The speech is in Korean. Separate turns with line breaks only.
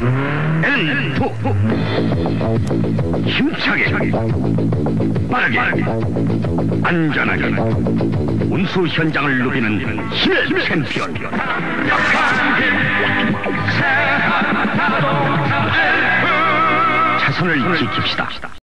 L2 힘차게 빠르게 안전하게 운수 현장을 누비는 힘의 챔피언 차선을 지킵시다.